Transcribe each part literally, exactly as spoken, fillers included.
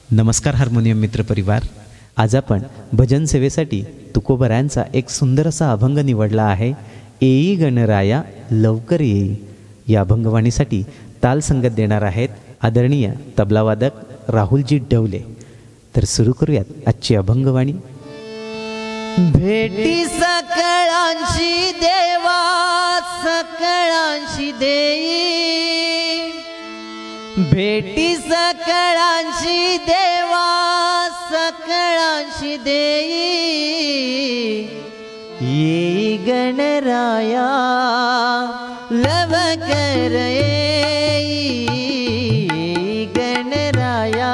नमस्कार हार्मोनियम मित्र परिवार. आज आपण भजन सेवेसाठी तुकोबरायांचा एक सुंदर असा अभंग निवडला आहे. येई गणराया लवकर येई. या अभंगवाणीसाठी ताल संगत देणार आहेत आदरणीय तबलावादक राहुलजी डवले. तर सुरू करूयात आजची अभंगवाणी. भेटी सकळांशी देवा सकळांशी देई. भेटी सकळांशी देवा सकळांशी देई. येई गणराया लवकर येई. गणराया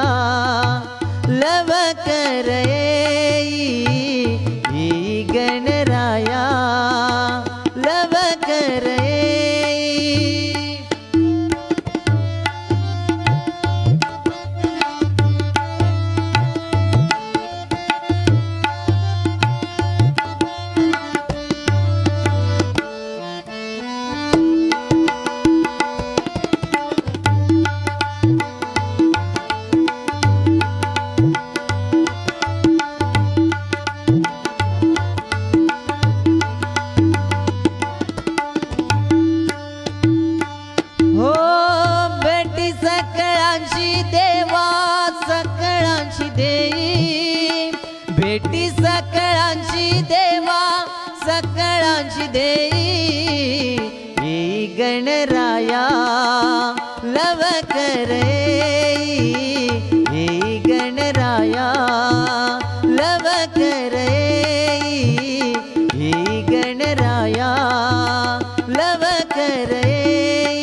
लवकर येई. गणराया लवकर येई. भेटी सकळांशी देवा सकळांशी देई. येई गणराया लवकर येई. येई गणराया लवकर येई. येई गणराया लवकर येई.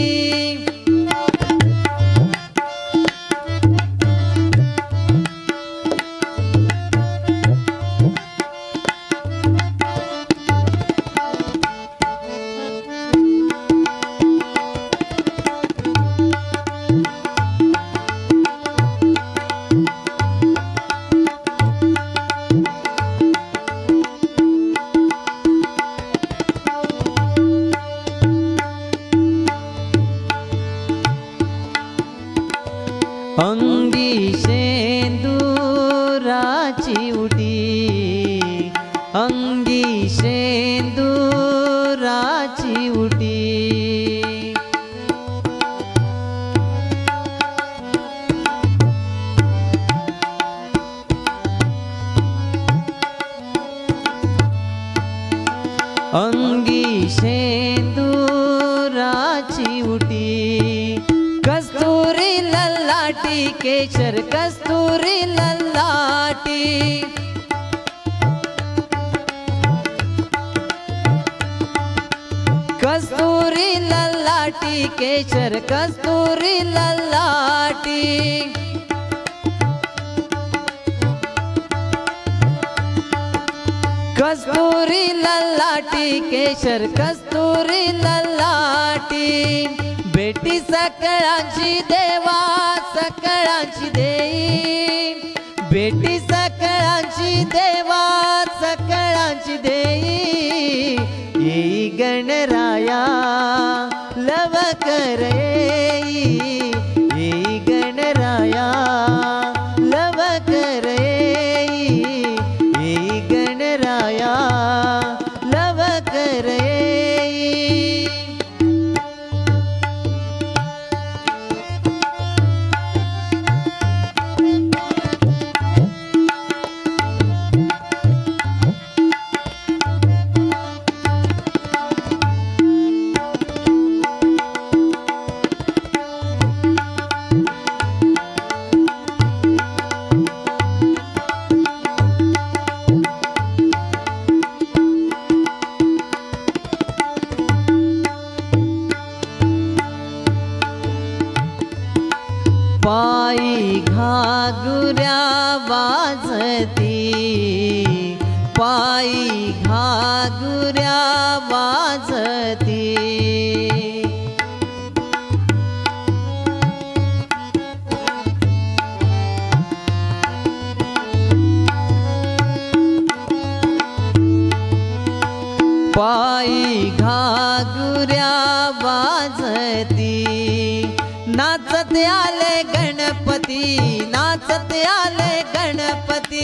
अंगी शेंदुराची उटी. अंगी शेंदुराची उटी. अंगी शेंदुराची उटी. कस्तुरी ललाटी केशर कस्तुरी ललाटी. कस्तुरी ललाटी केशर कस्तुरी ललाटी. कस्तुरी ललाटी केशर कस्तुरी ललाटी. भेटी सकळांशी देवा सकळांशी देई. भेटी सकळांशी देवा सकळांशी देई. येई गणराया लवकर येई. येई गणराया लवकर येई. येई गणराया लवकर येई. पायी घागुऱ्या वाजती. पायी घागुऱ्या वाजती. पायी घागुऱ्या वाजती. नाचत आले गणपती. नाच नाचत आले गणपती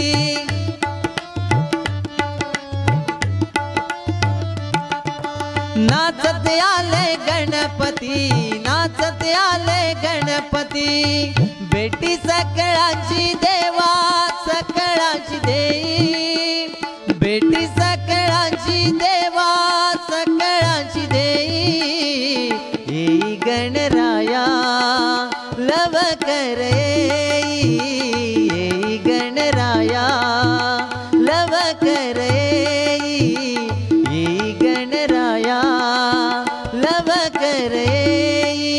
नाचत आले गणपती नाचत आले गणपती बेटी सकळांची देवा सकळांची देई बेटी सकळांची देवा सकळांची देई येई गणराया लवकर येई येई गणराया लवकर येई येई गणराया लवकर येई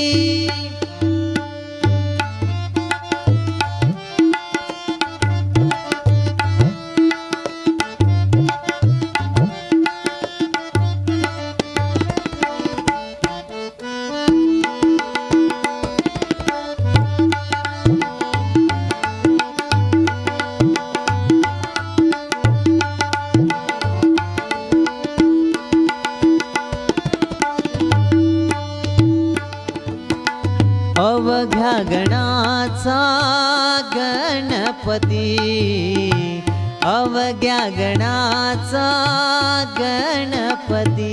अवघ्या गणाचा गणपती अवघ्या गणाचा गणपती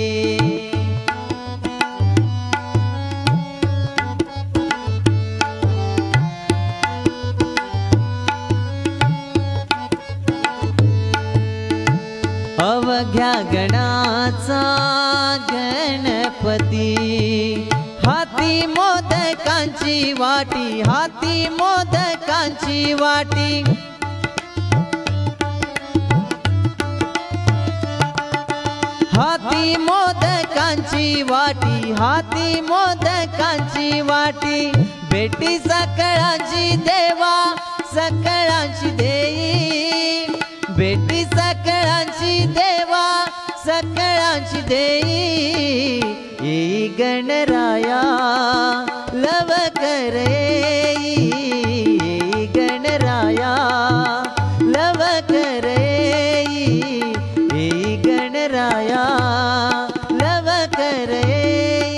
अवघ्या गणाचा गणपती हाती मोदकांची वाटी हाती मोदकांची वाटी हाती मोदकांची वाटी हाती मोदकांची वाटी बेटी सकळांची देवा सकळांची देई बेटी सकळांची देवा सकळांची देई येई गणराया लवकर येई येई गणराया लवकर येई येई गणराया लवकर येई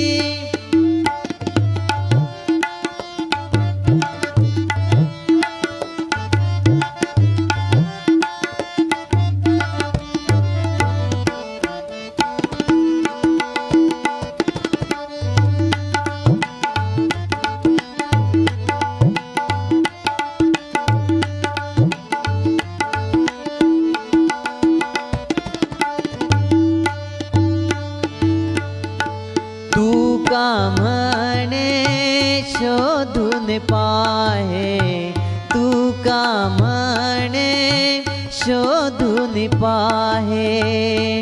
तू का म्हणे शोधून पाहे तू का म्हणे शोधून पाहे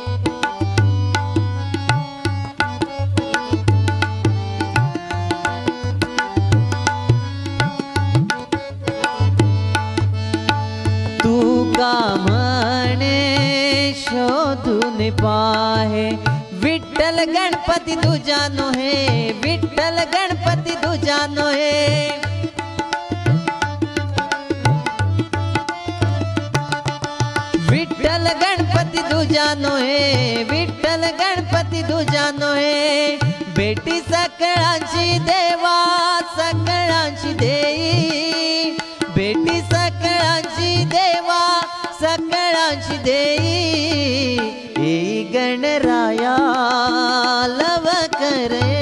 तू का म्हणे शोधून पाहे विठ्ठल गणपती तुझा नोहे विठ्ठल गणपती तुझा नोहे विठ्ठल गणपती तुझा नोहे विठ्ठल गणपती तुझा नोहे बेटी सकळांची देवा सकळांची देई बेटी सकळांची देवा सकळांची देई येई गणराया लवकर